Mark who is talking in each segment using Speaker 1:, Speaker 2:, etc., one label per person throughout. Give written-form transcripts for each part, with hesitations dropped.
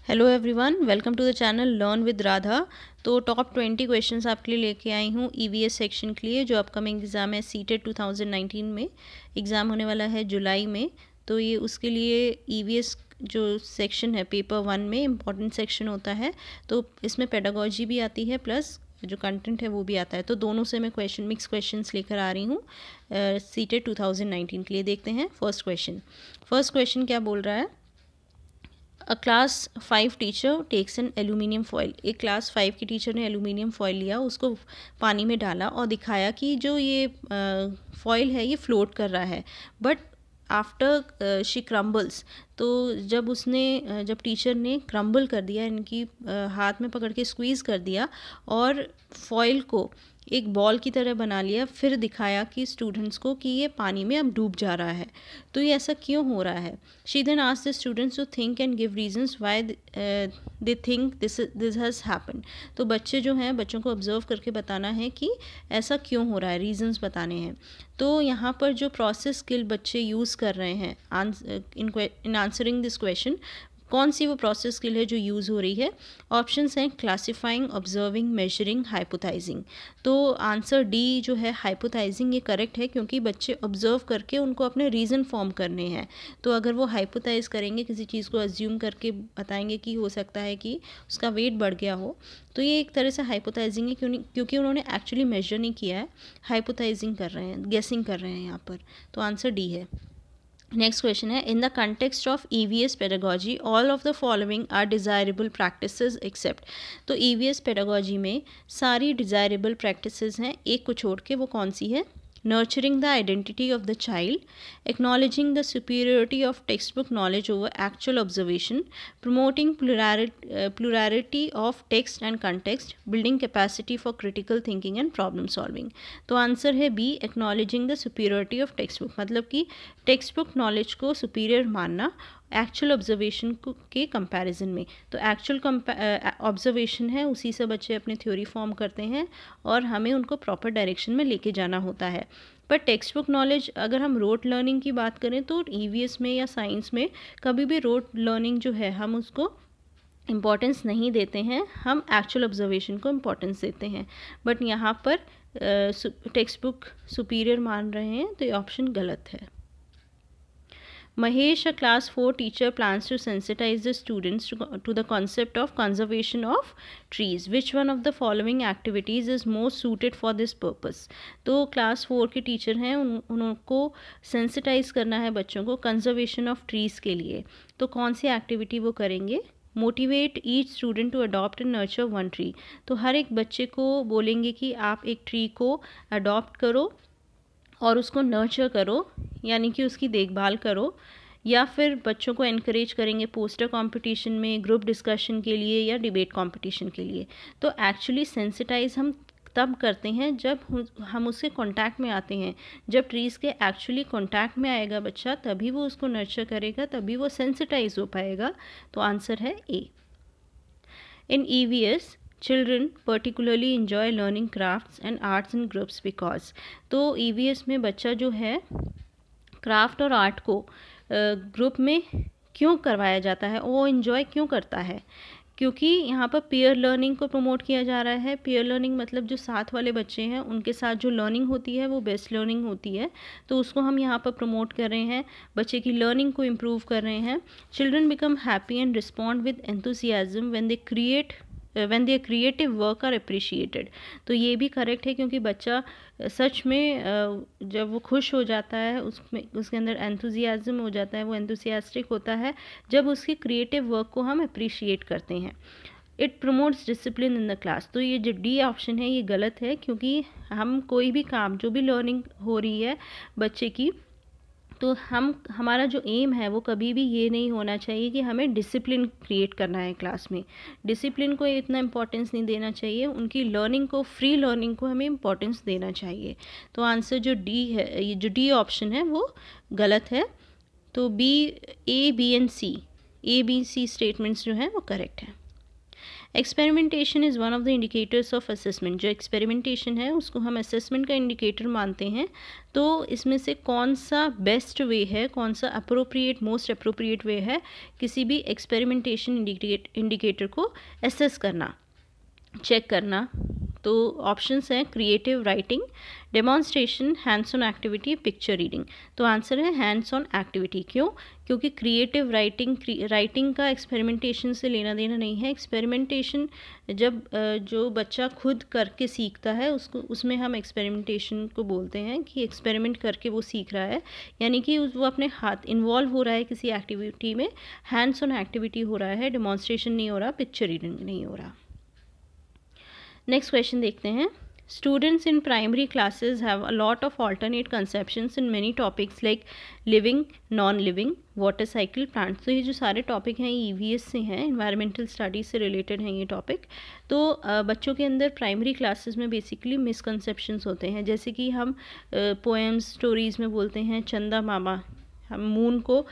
Speaker 1: Hello everyone, welcome to the channel learn with Radha. तो top 20 questions आपके लिए लेके आई हूँ EVS सेक्शन के लिए, जो अपकमिंग एग्ज़ाम है CTET 2019 में। एग्ज़ाम होने वाला है जुलाई में। तो ये उसके लिए EVS जो सेक्शन है पेपर 1 में इम्पॉर्टेंट सेक्शन होता है। तो इसमें पेडागोजी भी आती है प्लस जो कंटेंट है वो भी आता है। तो दोनों से मैं मिक्स क्वेश्चंस लेकर आ रही हूँ CTET 2019 के लिए। देखते हैं फर्स्ट क्वेश्चन क्या बोल रहा है। A class 5 teacher takes an aluminium foil. एक क्लास 5 की टीचर ने एल्यूमिनियम फॉयल लिया, उसको पानी में डाला और दिखाया कि जो ये फॉयल है ये फ्लोट कर रहा है, बट आफ्टर शी क्रम्बल्स। तो जब टीचर ने क्रम्बल कर दिया, इनकी हाथ में पकड़ के स्क्वीज़ कर दिया और फॉयल को एक बॉल की तरह बना लिया, फिर दिखाया कि स्टूडेंट्स को कि ये पानी में अब डूब जा रहा है। तो ये ऐसा क्यों हो रहा है? She then asked the students to think and give reasons why they think this has happened. तो बच्चों को ऑब्जर्व करके बताना है कि ऐसा क्यों हो रहा है, रीजंस बताने हैं। तो यहाँ पर जो प्रोसेस स्किल बच्चे यूज़ कर रहे हैं इन आंसरिंग दिस क्वेश्चन, कौन सी वो प्रोसेस स्किल है जो यूज़ हो रही है? ऑप्शंस हैं क्लासिफाइंग, ऑब्जर्विंग, मेजरिंग, हाइपोथाइजिंग। तो आंसर डी जो है हाइपोथाइजिंग, ये करेक्ट है, क्योंकि बच्चे ऑब्जर्व करके उनको अपने रीज़न फॉर्म करने हैं। तो अगर वो हाइपोथाइज करेंगे, किसी चीज़ को अज्यूम करके बताएंगे कि हो सकता है कि उसका वेट बढ़ गया हो, तो ये एक तरह से हाइपोथाइजिंग है, क्योंकि उन्होंने एक्चुअली मेजर नहीं किया है, हाइपोथाइजिंग कर रहे हैं, गेसिंग कर रहे हैं यहाँ पर। तो आंसर डी है। नेक्स्ट क्वेश्चन है, in the context of EVS pedagogy all of the following are desirable practices except. तो EVS पेडागोजी में सारी डिज़ायरेबल प्रैक्टिसेस हैं, एक को छोड़ के। वो कौन सी है? Nurturing the identity of the child, acknowledging the superiority of textbook knowledge over actual observation, promoting plurality of text and context, building capacity for critical thinking and problem solving। तो answer है B, acknowledging the superiority of textbook। मतलब कि textbook knowledge को superior मानना actual observation के comparison में। तो actual observation है, उसी से बच्चे अपने थ्योरी फॉर्म करते हैं और हमें उनको प्रॉपर डायरेक्शन में लेके जाना होता है। पर टेक्स्ट बुक नॉलेज, अगर हम रोट लर्निंग की बात करें तो EVS में या साइंस में कभी भी रोट लर्निंग जो है हम उसको इम्पॉर्टेंस नहीं देते हैं, हम एक्चुअल ऑब्जर्वेशन को इम्पॉर्टेंस देते हैं। बट यहाँ पर टेक्स्ट बुक सुपीरियर मान रहे हैं, तो ये ऑप्शन गलत है। Mahesh, a class 4 teacher, plans to sensitize the students to the concept of conservation of trees. Which one of the following activities is most suited for this purpose? तो class 4 के teacher हैं, उनको sensitize करना है बच्चों को conservation of trees के लिए। तो कौन सी एक्टिविटी वो करेंगे? Motivate each student to adopt and nurture one tree. तो हर एक बच्चे को बोलेंगे कि आप एक ट्री को अडॉप्ट करो और उसको नर्चर करो, यानी कि उसकी देखभाल करो। या फिर बच्चों को एनकरेज करेंगे पोस्टर कंपटीशन में, ग्रुप डिस्कशन के लिए या डिबेट कंपटीशन के लिए। तो एक्चुअली सेंसिटाइज हम तब करते हैं जब हम उसके कांटेक्ट में आते हैं। जब ट्रीज़ के एक्चुअली कांटेक्ट में आएगा बच्चा, तभी वो उसको नर्चर करेगा, तभी वो सेंसिटाइज हो पाएगा। तो आंसर है ए। इन EVS Children particularly enjoy learning crafts and arts in groups because। तो EVS में बच्चा जो है क्राफ्ट और आर्ट को ग्रुप में क्यों करवाया जाता है, वो इन्जॉय क्यों करता है? क्योंकि यहाँ पर पीयर लर्निंग को प्रमोट किया जा रहा है। पीयर लर्निंग मतलब जो साथ वाले बच्चे हैं उनके साथ जो लर्निंग होती है वो बेस्ट लर्निंग होती है, तो उसको हम यहाँ पर प्रमोट कर रहे हैं, बच्चे की लर्निंग को इम्प्रूव कर रहे हैं। Children become happy and respond with enthusiasm when their creative work are appreciated। तो ये भी करेक्ट है, क्योंकि बच्चा सच में जब वो खुश हो जाता है, उसके अंदर एंथुजियाज्म हो जाता है, वो एंथुसियास्टिक होता है जब उसकी क्रिएटिव वर्क को हम अप्रिशिएट करते हैं। It promotes discipline in the class. तो ये जो डी ऑप्शन है ये गलत है, क्योंकि हम कोई भी काम, जो भी लर्निंग हो रही है बच्चे की, तो हमारा जो एम है वो कभी भी ये नहीं होना चाहिए कि हमें डिसिप्लिन क्रिएट करना है क्लास में। डिसिप्लिन को इतना इम्पोर्टेंस नहीं देना चाहिए, उनकी लर्निंग को, फ्री लर्निंग को हमें इम्पोर्टेंस देना चाहिए। तो आंसर जो डी है, ये जो डी ऑप्शन है वो गलत है। तो B, A, B and C, A, B, C statements जो हैं वो करेक्ट है। Experimentation is one of the indicators of assessment. जो एक्सपेरिमेंटेशन है उसको हम असेसमेंट का इंडिकेटर मानते हैं। तो इसमें से कौन सा बेस्ट वे है, कौन सा अप्रोप्रिएट, मोस्ट अप्रोप्रिएट वे है किसी भी एक्सपेरिमेंटेशन इंडिकेटर को एसेस करना, चेक करना। तो ऑप्शंस हैं creative writing, demonstration, hands on activity, picture reading. तो आंसर है हैंड्स ऑन एक्टिविटी। क्यों? क्योंकि क्रिएटिव राइटिंग का एक्सपेरिमेंटेशन से लेना देना नहीं है। एक्सपेरिमेंटेशन जब जो बच्चा खुद करके सीखता है उसमें हम एक्सपेरिमेंटेशन को बोलते हैं कि एक्सपेरिमेंट करके वो सीख रहा है, यानी कि वो अपने हाथ इन्वॉल्व हो रहा है किसी एक्टिविटी में, हैंड्स ऑन एक्टिविटी हो रहा है, डेमॉन्स्ट्रेशन नहीं हो रहा, पिक्चर रीडिंग नहीं हो रहा। नेक्स्ट क्वेश्चन देखते हैं। Students in primary classes have a lot of alternate conceptions in many topics like living, non-living, water cycle, plants। तो ये जो सारे टॉपिक हैं EVS से हैं, environmental studies से रिलेटेड हैं ये टॉपिक। तो बच्चों के अंदर प्राइमरी क्लासेस में बेसिकली मिसकंसेप्शंस होते हैं, जैसे कि हम पोएम्स, स्टोरीज़ में बोलते हैं चंदा मामा, हम मून को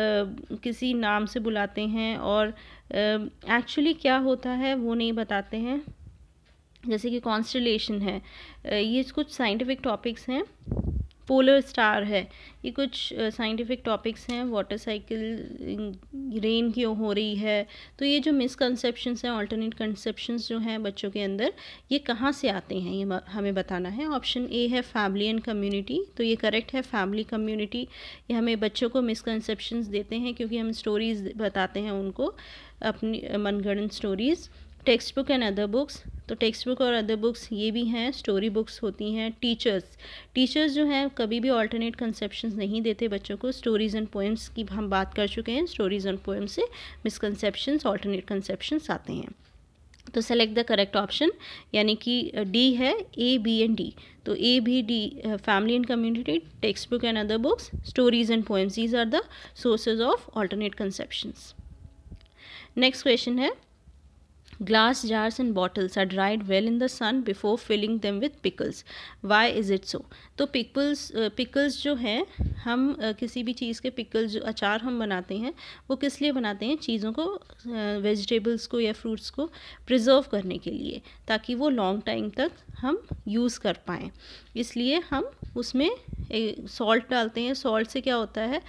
Speaker 1: किसी नाम से बुलाते हैं और एक्चुअली क्या होता है वो नहीं बताते हैं। जैसे कि कॉन्स्टलेशन है, ये कुछ साइंटिफिक टॉपिक्स हैं। पोलर स्टार है, ये कुछ साइंटिफिक टॉपिक्स हैं। वाटर साइकिल, रेन क्यों हो रही है। तो ये जो मिसकंसेप्शंस हैं, अल्टरनेट कंसेप्शंस जो हैं बच्चों के अंदर, ये कहाँ से आते हैं ये हमें बताना है। ऑप्शन ए है फैमिली एंड कम्युनिटी। तो ये करेक्ट है, फैमिली कम्युनिटी। ये हमें बच्चों को मिसकंसेप्शंस देते हैं क्योंकि हम स्टोरीज़ बताते हैं उनको, अपनी मनगढ़ंत stories. Textbook and other books. तो टेक्स्ट बुक और अदर बुक्स ये भी हैं, स्टोरी बुक्स होती हैं। टीचर्स जो हैं कभी भी ऑल्टरनेट कंसेप्शंस नहीं देते बच्चों को। स्टोरीज़ एंड पोएम्स की हम बात कर चुके हैं, स्टोरीज़ एंड पोएम्स से मिसकंसेप्शंस, ऑल्टरनेट कंसेप्शंस आते हैं। तो सेलेक्ट द करेक्ट ऑप्शन, यानी कि डी है, ए, बी एंड डी। तो A, B, D, family and community, textbook and other books, stories and poems, these are the sources of alternate conceptions. Next question है, glass jars and bottles are dried well in the sun before filling them with pickles. Why is it so? तो pickles जो है, हम किसी भी चीज़ के pickles, जो अचार हम बनाते हैं वो किस लिए बनाते हैं? चीज़ों को, वेजिटेबल्स को या फ्रूट्स को प्रिजर्व करने के लिए, ताकि वो लॉन्ग टाइम तक हम यूज़ कर पाएँ। इसलिए हम उसमें सॉल्ट डालते हैं। सॉल्ट से क्या होता है,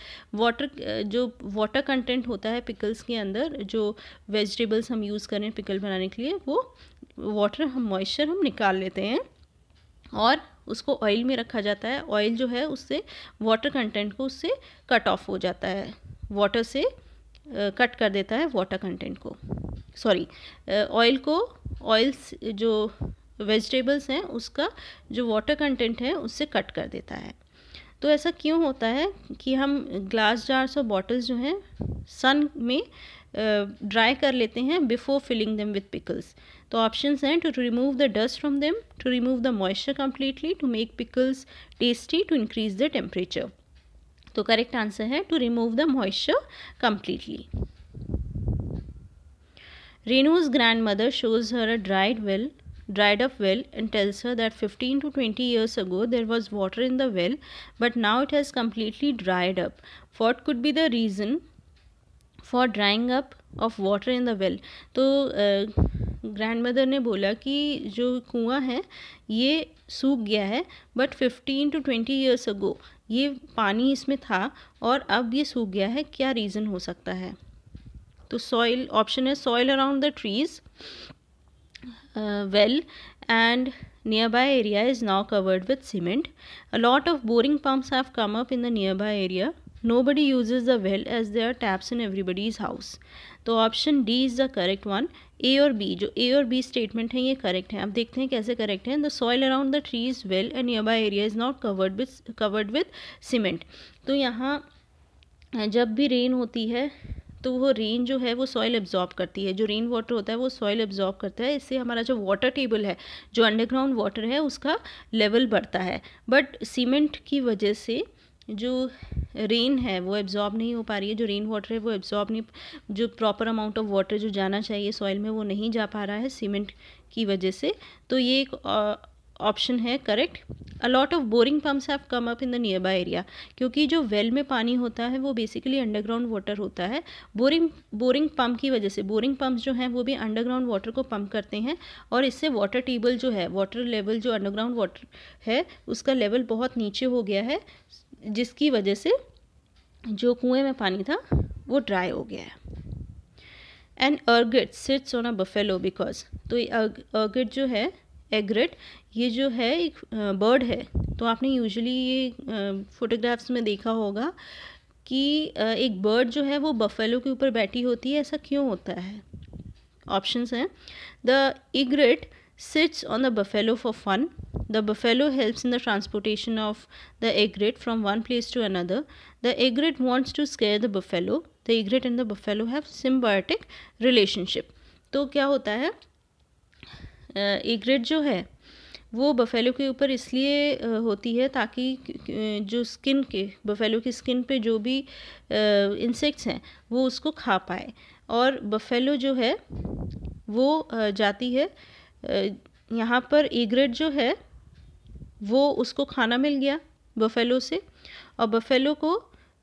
Speaker 1: जो वाटर कंटेंट होता है पिकल्स के अंदर, जो वेजिटेबल्स हम यूज़ करें पिकल बनाने के लिए, वो वाटर मॉइस्चर हम निकाल लेते हैं और उसको ऑयल में रखा जाता है। ऑयल जो है उससे वाटर कंटेंट को उससे कट ऑफ हो जाता है, वाटर से कट कर देता है वाटर कंटेंट को, सॉरी ऑयल जो वेजिटेबल्स हैं उसका जो वाटर कंटेंट है उससे कट कर देता है। तो ऐसा क्यों होता है कि हम ग्लास जार्स और बॉटल्स जो हैं सन में ड्राई कर लेते हैं before filling them with pickles. तो ऑप्शंस हैं, to remove the dust from them, to remove the moisture completely, to make pickles tasty, to increase the temperature. तो करेक्ट आंसर है to remove the moisture completely. Renu's grandmother shows her a dried up well and tells her that 15 to 20 years ago there was water in the well, but now it has completely dried up. What could be the reason for drying up of water in the well? तो grandmother ने बोला कि जो कुआं है ये सूख गया है, बट 15 to 20 years ago ये पानी इसमें था और अब ये सूख गया है। क्या रीज़न हो सकता है? तो सॉइल, ऑप्शन है soil around the trees, well and nearby area is now covered with cement. A lot of boring pumps have come up in the nearby area. Nobody uses the well as there are taps in everybody's house. तो option D is the correct one. A और B, जो ए और B statement है ये correct है। अब देखते हैं कैसे करेक्ट है। The soil around the trees well and nearby area is not covered with cement. तो यहाँ जब भी रेन होती है तो वो रेन जो है वो सॉइल एब्जॉर्ब करती है, जो रेन वाटर होता है वो सॉइल एब्जॉर्ब करता है। इससे हमारा जो वाटर टेबल है, जो अंडरग्राउंड वाटर है, उसका लेवल बढ़ता है। बट सीमेंट की वजह से जो रेन है वो एब्जॉर्ब नहीं हो पा रही है, जो रेन वाटर है वो एब्जॉर्ब नहीं, जो प्रॉपर अमाउंट ऑफ वाटर जो जाना चाहिए सॉइल में वो नहीं जा पा रहा है सीमेंट की वजह से। तो ये एक ऑप्शन है correct. A lot of boring pumps have come up in the nearby area, क्योंकि जो वेल में पानी होता है वो बेसिकली अंडरग्राउंड वाटर होता है। बोरिंग पम्प की वजह से, बोरिंग पम्प्स जो हैं वो भी अंडरग्राउंड वाटर को पंप करते हैं और इससे वाटर टेबल जो है, वाटर लेवल जो अंडरग्राउंड वाटर है उसका लेवल बहुत नीचे हो गया है, जिसकी वजह से जो कुएं में पानी था वो ड्राई हो गया है। And egret sits on a buffalo because, तो एग्रेट जो है, एग्रेट ये जो है एक बर्ड है। तो आपने यूजुअली ये फोटोग्राफ्स में देखा होगा कि एक बर्ड जो है वो बफेलो के ऊपर बैठी होती है। ऐसा क्यों होता है? ऑप्शंस हैं, the egret sits on the buffalo for fun. The buffalo helps in the transportation of the egret from one place to another. The egret wants to scare the buffalo. The egret and the buffalo have symbiotic relationship. तो क्या होता है, egret जो है वो buffalo के ऊपर इसलिए होती है ताकि जो स्किन के, बफेलो की स्किन पे जो भी इंसेक्ट्स हैं वो उसको खा पाए। और बफेलो जो है वो जाती है, यहाँ पर एग्रेट जो है वो उसको खाना मिल गया बफेलो से, और बफेलो को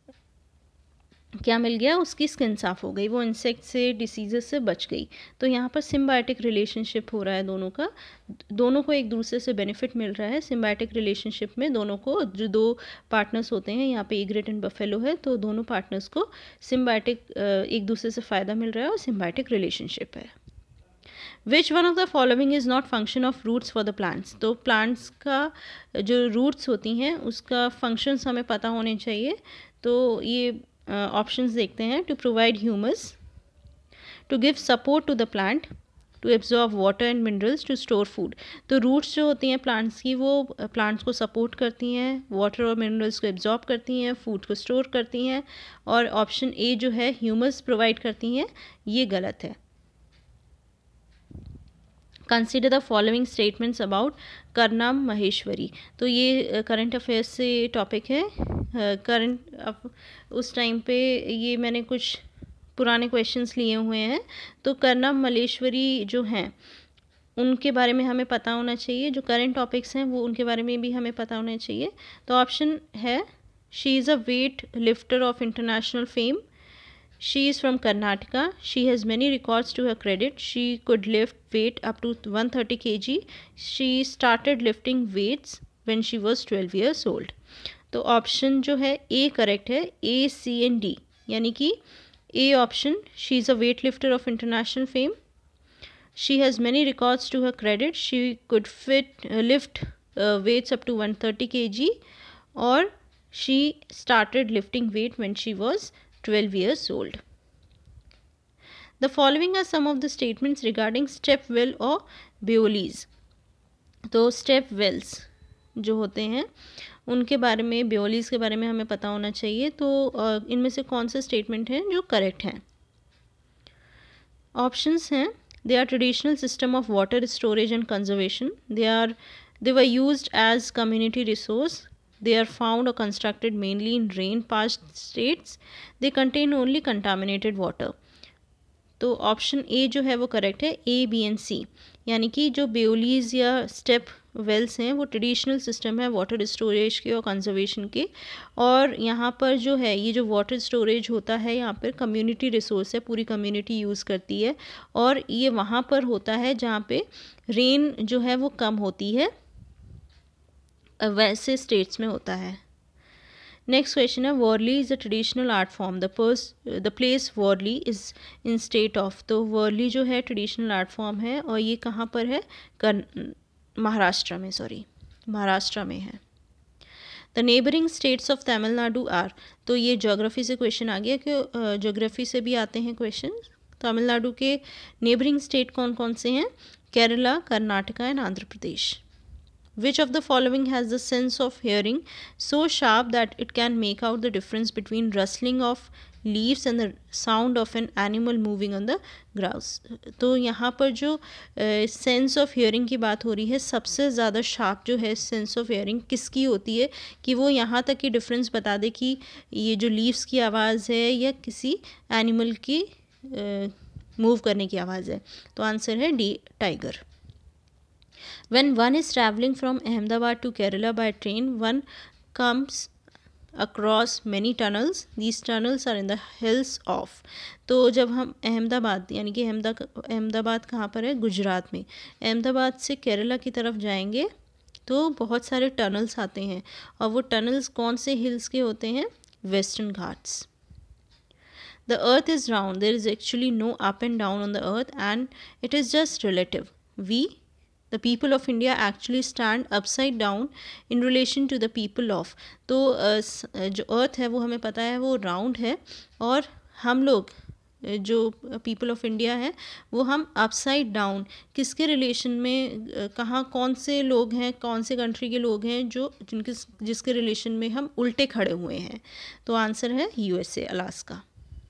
Speaker 1: क्या मिल गया, उसकी स्किन साफ़ हो गई, वो इंसेक्ट से, डिसीज़ से बच गई। तो यहाँ पर सिम्बायोटिक रिलेशनशिप हो रहा है दोनों का, दोनों को एक दूसरे से बेनिफिट मिल रहा है। सिम्बायोटिक रिलेशनशिप में दोनों को, जो दो पार्टनर्स होते हैं, यहाँ पे एग्रेट एंड बफेलो है, तो दोनों पार्टनर्स को सिम्बायोटिक एक दूसरे से फ़ायदा मिल रहा है और सिम्बायोटिक रिलेशनशिप है। Which one of the following is not function of roots for the plants, तो प्लांट्स का जो रूट्स होती हैं उसका फंक्शंस हमें पता होने चाहिए। तो ये ऑप्शंस देखते हैं, to provide humus, to give support to the plant, to absorb water and minerals, to store food. तो रूट्स जो होती हैं प्लांट्स की वो प्लांट्स को सपोर्ट करती हैं, वाटर और मिनरल्स को एब्जॉर्ब करती हैं, फूड को स्टोर करती हैं, और ऑप्शन ए जो है ह्यूमस प्रोवाइड करती हैं, ये गलत है। Consider the following statements about Karnam Maheshwari, तो ये करंट अफेयर्स से टॉपिक है। करंट उस टाइम पे ये मैंने कुछ पुराने क्वेश्चंस लिए हुए हैं। तो करनाम मल्लेश्वरी जो हैं उनके बारे में हमें पता होना चाहिए, जो करंट टॉपिक्स हैं वो उनके बारे में भी हमें पता होना चाहिए। तो ऑप्शन है, she is a weightlifter of international fame, she is from Karnataka, she has many records to her credit, she could lift weight up to 130 kg, she started lifting weights when she was 12 years old। तो option जो है A correct है, ए सी and D, यानी कि A option, she is a weightlifter of international fame, she has many records to her credit, she could lift weights up to 130 kg, और she started lifting weight when she was 12 years old। The following are some of the statements regarding step well or Beolies। तो step wells जो होते हैं उनके बारे में, Beolies के बारे में हमें पता होना चाहिए। तो इनमें से कौन से स्टेटमेंट हैं जो करेक्ट हैं? ऑप्शंस हैं, they are traditional system of water storage and conservation, they were used as community resource, they are found or constructed mainly in rain-parched states, they contain only contaminated water। तो option A जो है वो correct है, A B and सी, यानी कि जो बेओलीज या step wells हैं वो ट्रेडिशनल सिस्टम है वाटर स्टोरेज के और कंजर्वेशन के, और यहाँ पर जो है ये जो वाटर स्टोरेज होता है यहाँ पर कम्युनिटी रिसोर्स है, पूरी कम्युनिटी यूज़ करती है, और ये वहाँ पर होता है जहाँ पे रेन जो है वो कम होती है, वैसे स्टेट्स में होता है। नेक्स्ट क्वेश्चन है, Warli is a traditional art form, the place Warli is in state of, तो वर्ली जो है ट्रेडिशनल आर्ट फॉर्म है और ये कहाँ पर है, महाराष्ट्र में है। The neighbouring states of Tamil Nadu are, तो ये ज्योग्राफी से क्वेश्चन आ गया कि ज्योग्राफी से भी आते हैं क्वेश्चन। तमिलनाडु के नेबरिंग स्टेट कौन कौन से हैं, Kerala, Karnataka and Andhra Pradesh. Which of the following has the sense of hearing so sharp that it can make out the difference between rustling of leaves and the sound of an animal moving on the grass? तो यहाँ पर जो sense of hearing की बात हो रही है, सबसे ज़्यादा शार्प जो है सेंस ऑफ हियरिंग किसकी होती है कि वो यहाँ तक की डिफरेंस बता दे कि ये जो लीव्स की आवाज़ है या किसी एनिमल की मूव करने की आवाज़ है। तो आंसर है D, tiger. When one is traveling from Ahmedabad to Kerala by train, one comes across many tunnels. These tunnels are in the hills of. तो जब हम अहमदाबाद, यानी कि अहमदाबाद कहाँ पर है, गुजरात में, अहमदाबाद से केरला की तरफ जाएंगे तो बहुत सारे टनल्स आते हैं, और वो टनल्स कौन से हिल्स के होते हैं, Western Ghats. The earth is round. There is actually no up and down on the earth, and it is just relative. We, the people of India, actually stand upside down in relation to the people of. तो जो earth है वो हमें पता है वो round है, और हम लोग जो पीपल ऑफ इंडिया है वो हम अपसाइड डाउन किसके रिलेशन में, कहाँ कौन से लोग हैं, कौन से कंट्री के लोग हैं जो जिसके रिलेशन में हम उल्टे खड़े हुए हैं. तो आंसर है USA, Alaska.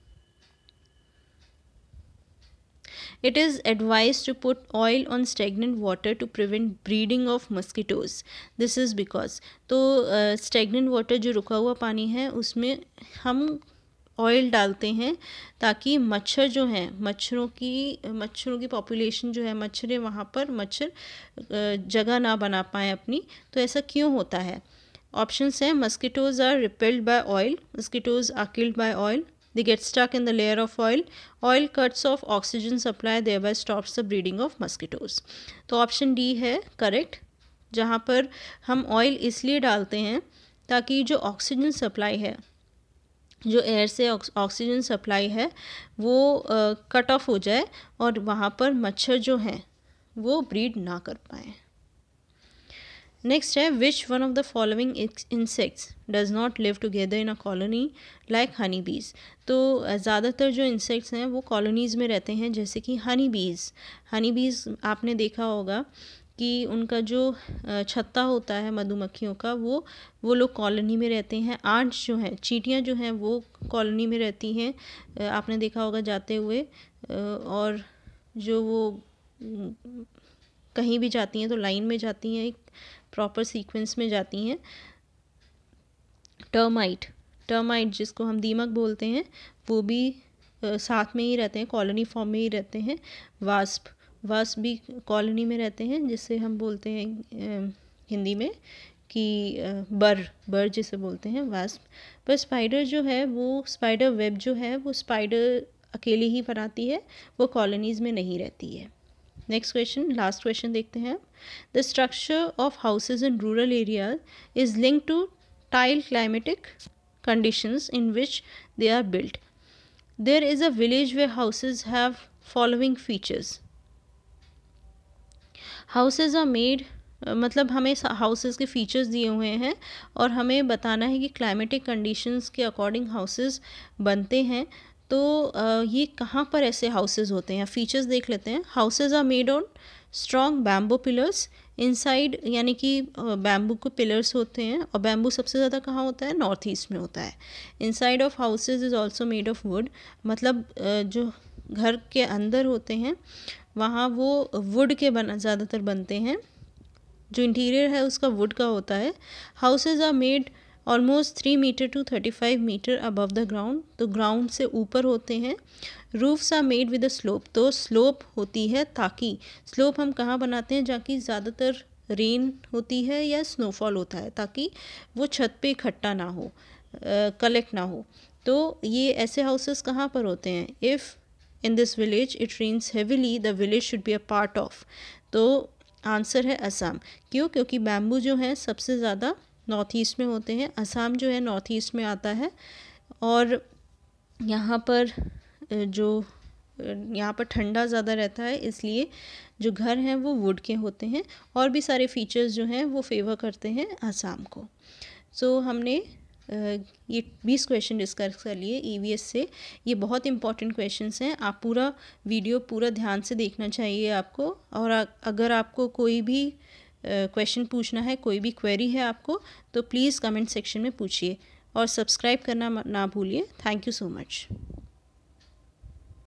Speaker 1: It is advised to put oil on stagnant water to prevent breeding of mosquitoes. This is because, तो stagnant water जो रुका हुआ पानी है उसमें हम ऑयल डालते हैं ताकि मच्छर जो हैं, मच्छरों की पॉपुलेशन जो है, मच्छरें वहाँ पर मच्छर जगह ना बना पाएँ अपनी. तो ऐसा क्यों होता है? ऑप्शंस हैं, mosquitoes are repelled by oil, mosquitoes are killed by oil, they get stuck in the layer of oil, oil cuts off oxygen supply, thereby stops the breeding of mosquitoes. तो ऑप्शन डी है correct, जहाँ पर हम oil इसलिए डालते हैं ताकि जो ऑक्सीजन सप्लाई है, जो एयर से ऑक्सीजन सप्लाई है वो कट ऑफ हो जाए और वहाँ पर मच्छर जो हैं वो ब्रीड ना कर पाएँ. नेक्स्ट है, which one of the following insects does not live together in a colony like honey bees. तो ज़्यादातर जो इंसेक्ट्स हैं वो कॉलोनीज़ में रहते हैं, जैसे कि हनी बीज आपने देखा होगा कि उनका जो छत्ता होता है मधुमक्खियों का वो लोग कॉलोनी में रहते हैं. आंट्स जो हैं, चींटियाँ जो हैं वो कॉलोनी में रहती हैं, आपने देखा होगा जाते हुए, और जो वो कहीं भी जाती हैं तो लाइन में जाती हैं, एक प्रॉपर सीक्वेंस में जाती हैं. टर्माइट जिसको हम दीमक बोलते हैं वो भी साथ में ही रहते हैं, कॉलोनी फॉर्म में ही रहते हैं. वास्प भी कॉलोनी में रहते हैं, जिससे हम बोलते हैं हिंदी में कि बर जिसे बोलते हैं वास्प. पर स्पाइडर जो है वो, स्पाइडर वेब जो है वो स्पाइडर अकेली ही बनाती है, वो कॉलोनीज़ में नहीं रहती है. नेक्स्ट क्वेश्चन, लास्ट क्वेश्चन देखते हैं. The structure of houses in rural area is linked to tile climatic conditions in which they are built. There is a village where houses have following features. Houses are made, मतलब हमें houses के features दिए हुए हैं और हमें बताना है कि क्लाइमेटिक कंडीशंस के अकॉर्डिंग हाउसेस बनते हैं. तो ये कहाँ पर ऐसे हाउसेस होते हैं, फीचर्स देख लेते हैं. Houses are made on strong bamboo pillars inside, यानी कि बैम्बू के पिलर्स होते हैं, और बैम्बू सबसे ज़्यादा कहाँ होता है, नॉर्थ ईस्ट में होता है. Inside of houses is also made of wood, मतलब जो घर के अंदर होते हैं वहाँ वो वुड के ज़्यादातर बनते हैं, जो इंटीरियर है उसका वुड का होता है. Houses are made almost 3 metre to 35 metre above the ground, तो ग्राउंड से ऊपर होते हैं. Roofs are made with a slope, तो स्लोप होती है ताकि, स्लोप हम कहाँ बनाते हैं, जहाँ की ज़्यादातर रेन होती है या स्नोफॉल होता है, ताकि वो छत पे इकट्ठा ना हो, कलेक्ट ना हो. तो ये ऐसे हाउसेस कहाँ पर होते हैं, if in this village it rains heavily the village should be a part of. तो आंसर है असम. क्यों? क्योंकि बैम्बू जो है सबसे ज़्यादा नॉर्थ ईस्ट में होते हैं. असम जो है नॉर्थ ईस्ट में आता है, और यहाँ पर ठंडा ज़्यादा रहता है, इसलिए जो घर हैं वो वुड के होते हैं. और भी सारे फीचर्स जो हैं वो फेवर करते हैं असम को. सो हमने ये 20 क्वेश्चन डिस्कस कर लिए EVS से. ये बहुत इंपॉर्टेंट क्वेश्चंस हैं, आप पूरा वीडियो पूरा ध्यान से देखना चाहिए आपको. और अगर आपको कोई भी क्वेश्चन पूछना है, कोई भी क्वेरी है आपको, तो प्लीज़ कमेंट सेक्शन में पूछिए, और सब्सक्राइब करना ना भूलिए. Thank you so much.